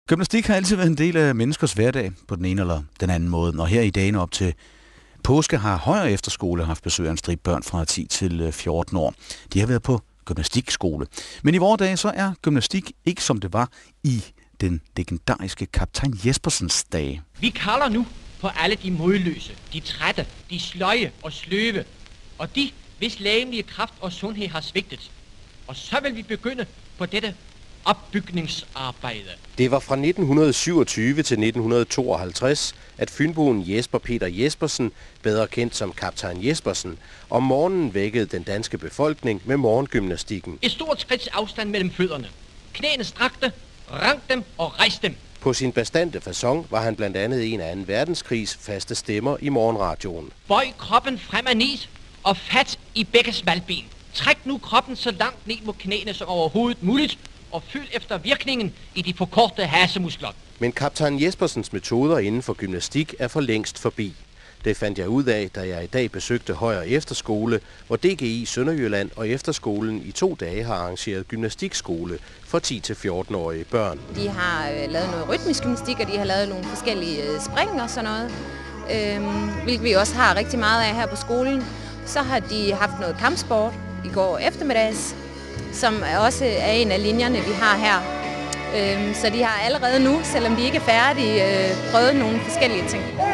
Gymnastik har altid været en del af menneskers hverdag på den ene eller den anden måde. Og her i dagen op til påske har Højer Efterskole haft besøg af en stribe børn fra 10 til 14 år. De har været på gymnastikskole. Men i vore dage så er gymnastik ikke som det var i den legendariske kaptajn Jespersens dage. Vi kalder nu på alle de modløse, de trætte, de sløje og sløve, og de, hvis legemlige kraft og sundhed har svigtet. Og så vil vi begynde på dette opbygningsarbejde. Det var fra 1927 til 1952, at fynboen Jesper Peter Jespersen, bedre kendt som kaptajn Jespersen, om morgenen vækkede den danske befolkning med morgengymnastikken. Et stort skridts afstand mellem fødderne. Knæene strakte, rank dem og rejste dem. På sin bastante facon var han blandt andet en af 2. verdenskrigs faste stemmer i morgenradioen. Bøj kroppen frem ad ned og fat i begge smalben. Træk nu kroppen så langt ned mod knæene som overhovedet muligt, og følg efter virkningen i de forkortede hasemuskler. Men kaptajn Jespersens metoder inden for gymnastik er for længst forbi. Det fandt jeg ud af, da jeg i dag besøgte Højer Efterskole, hvor DGI Sønderjylland og efterskolen i 2 dage har arrangeret gymnastikskole for 10 til 14-årige børn. De har lavet noget rytmisk gymnastik, og de har lavet nogle forskellige spring og sådan noget, hvilket vi også har rigtig meget af her på skolen. Så har de haft noget kampsport i går eftermiddags, som også er en af linjerne, vi har her. Så de har allerede nu, selvom de ikke er færdige, prøvet nogle forskellige ting. 1, 2,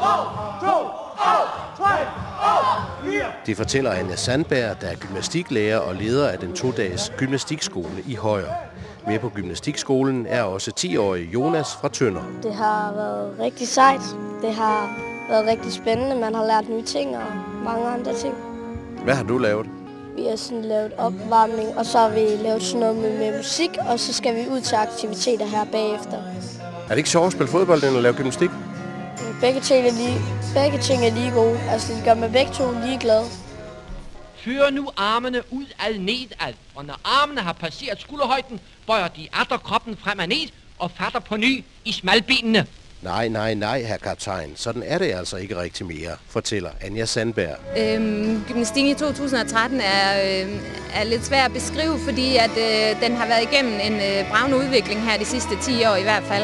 3, 4. Det fortæller Anja Sandberg, der er gymnastiklærer og leder af den 2-dages gymnastikskole i Højer. Med på gymnastikskolen er også 10-årige Jonas fra Tønder. Det har været rigtig sejt. Det har været rigtig spændende. Man har lært nye ting og mange andre ting. Hvad har du lavet? Vi har sådan lavet opvarmning, og så har vi lavet sådan noget med musik, og så skal vi ud til aktiviteter her bagefter. Er det ikke sjovt at spille fodbold end at lave gymnastik? Begge ting er lige gode. Altså, de gør mig begge to lige glade. Før nu armene ud ad nedad, og når armene har passeret skulderhøjden, bøjer de atter kroppen frem ad ned og fatter på ny i smalbenene. Nej, herr kaptajn. Sådan er det altså ikke rigtig mere, fortæller Anja Sandberg. Gymnastikken i 2013 er lidt svær at beskrive, fordi at, den har været igennem en bragende udvikling her de sidste 10 år i hvert fald.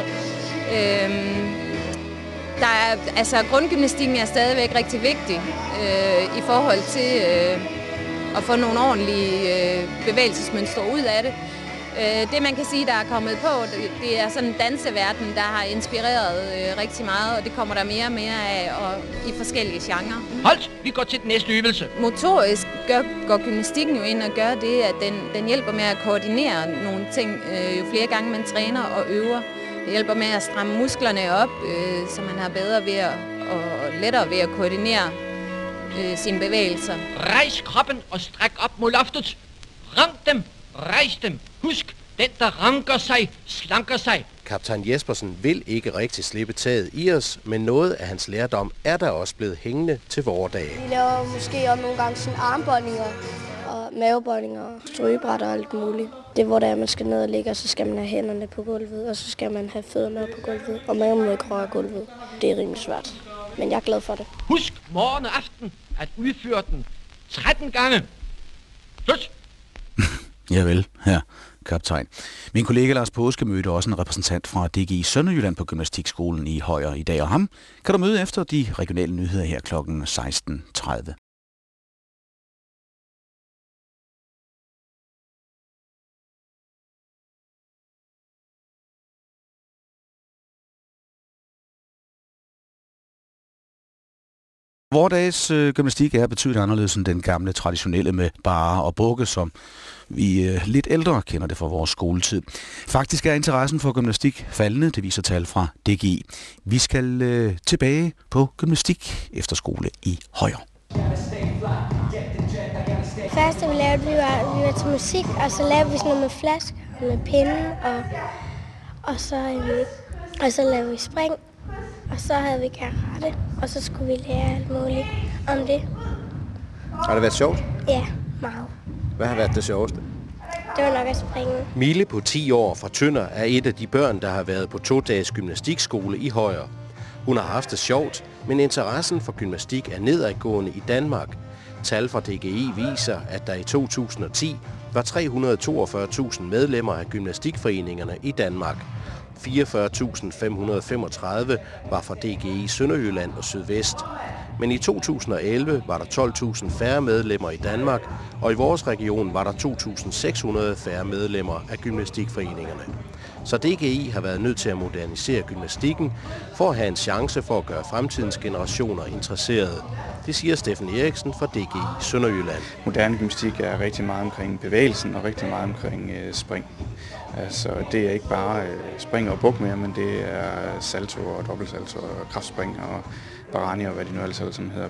Grundgymnastikken er stadigvæk rigtig vigtig i forhold til at få nogle ordentlige bevægelsesmønstre ud af det. Det man kan sige, der er kommet på, det er sådan en danseverden, der har inspireret rigtig meget, og det kommer der mere og mere af og i forskellige genrer. Hold! Vi går til den næste øvelse. Motorisk går gymnastikken jo ind og gør det, at den hjælper med at koordinere nogle ting, jo flere gange man træner og øver. Det hjælper med at stramme musklerne op, så man har bedre ved og lettere ved at koordinere sine bevægelser. Rejs kroppen og stræk op mod loftet. Rank dem, rejs dem. Husk, den der ranker sig, slanker sig. Kaptajn Jespersen vil ikke rigtig slippe taget i os, men noget af hans lærdom er der også blevet hængende til vore dage. Vi laver måske også nogle gange sådan armbøjninger og mavebøjninger, strøgebræt og alt muligt. Det er, hvor der man skal ned og ligge, og så skal man have hænderne på gulvet, og så skal man have fødderne op på gulvet, og maven må ikke røre gulvet. Det er rimelig svært, men jeg er glad for det. Husk morgen og aften at udføre den 13 gange. Slut! Javel, her kaptajn. Min kollega Lars Påske mødte også en repræsentant fra DGI Sønderjylland på gymnastikskolen i Højer i dag, og ham kan du møde efter de regionale nyheder her kl. 16:30. Vordagens gymnastik er betydeligt anderledes end den gamle traditionelle med barre og bukke, som vi lidt ældre kender det fra vores skoletid. Faktisk er interessen for gymnastik faldende, det viser tal fra DGI. Vi skal tilbage på gymnastik efterskole i Højer. Først vi lavede, vi var til musik, og så lavede vi sådan noget med flasker og med pinde, og så lavede vi spring. Og så havde vi karate, og så skulle vi lære alt muligt om det. Har det været sjovt? Ja, meget. Hvad har været det sjoveste? Det var nok at springe. Mille på 10 år fra Tønder er et af de børn, der har været på 2-dages gymnastikskole i Højer. Hun har haft det sjovt, men interessen for gymnastik er nedadgående i Danmark. Tal fra DGI viser, at der i 2010 var 342.000 medlemmer af gymnastikforeningerne i Danmark. 44.535 var fra DGI Sønderjylland og Sydvest. Men i 2011 var der 12.000 færre medlemmer i Danmark, og i vores region var der 2.600 færre medlemmer af gymnastikforeningerne. Så DGI har været nødt til at modernisere gymnastikken for at have en chance for at gøre fremtidens generationer interesserede. Det siger Steffen Eriksen fra DGI Sønderjylland. Moderne gymnastik er rigtig meget omkring bevægelsen og rigtig meget omkring spring. Altså, det er ikke bare spring og buk mere, men det er salto og dobbeltsalto og kraftspring og barani og hvad de nu alle sammen hedder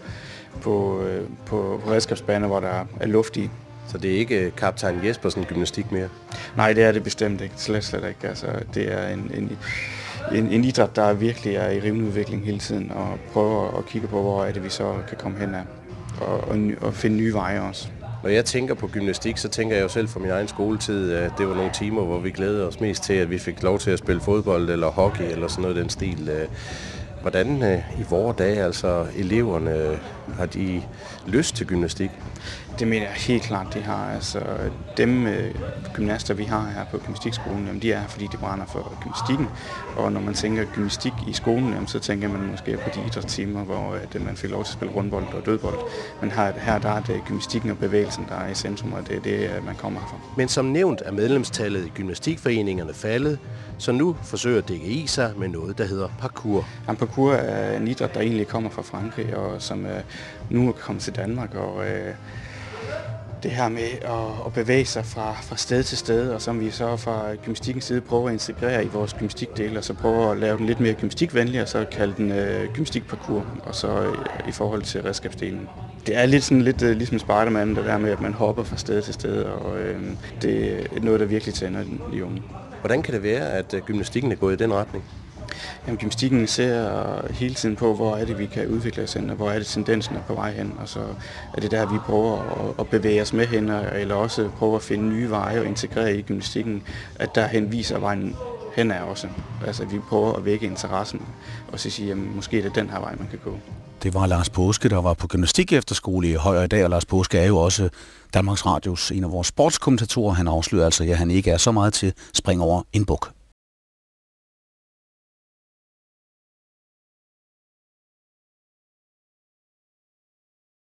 på redskabsbaner, hvor der er luft i. Så det er ikke kaptajn Jespersen gymnastik mere? Nej, det er det bestemt ikke. Slet ikke. Altså, det er en idræt, der virkelig er i rivende udvikling hele tiden, og prøver at kigge på, hvor er det, vi så kan komme hen af, og finde nye veje også. Når jeg tænker på gymnastik, så tænker jeg jo selv fra min egen skoletid, at det var nogle timer, hvor vi glædede os mest til, at vi fik lov til at spille fodbold eller hockey eller sådan noget den stil. Hvordan i vore dage, altså eleverne, har de lyst til gymnastik? Det mener jeg helt klart, de har. Altså, dem gymnaster, vi har her på gymnastikskolen, jamen, de er her, fordi de brænder for gymnastikken. Og når man tænker gymnastik i skolen, jamen, så tænker man måske på de idrætstimer, hvor man fik lov til at spille rundbold og dødbold. Men her der er det gymnastikken og bevægelsen, der er i centrum, og det er det, man kommer herfra. Men som nævnt er medlemstallet i gymnastikforeningerne faldet, så nu forsøger DGI sig med noget, der hedder parkour. Jamen, parkour er en idræt, der egentlig kommer fra Frankrig, og som nu er kommet til Danmark, og det her med at bevæge sig fra sted til sted, og som vi så fra gymnastikkens side prøver at integrere i vores gymnastikdel, og så prøver at lave den lidt mere gymnastikvenlig, og så kalde den gymnastikparkour, og så i forhold til redskabsdelen. Det er lidt ligesom Spiderman, det der med, at man hopper fra sted til sted, og det er noget, der virkelig tænder de unge. Hvordan kan det være, at gymnastikken er gået i den retning? Jamen, gymnastikken ser hele tiden på, hvor er det, vi kan udvikle os hen, og hvor er det, tendensen er på vej hen. Og så er det der, vi prøver at bevæge os med hen, eller også prøver at finde nye veje og integrere i gymnastikken, at derhen viser vejen hen er også. Altså, vi prøver at vække interessen, og så sige, jamen, måske er det den her vej, man kan gå. Det var Lars Paaske, der var på gymnastik efterskole i Højer i dag, og Lars Paaske er jo også Danmarks Radios en af vores sportskommentatorer. Han afslører altså, at han ikke er så meget til spring over en buk.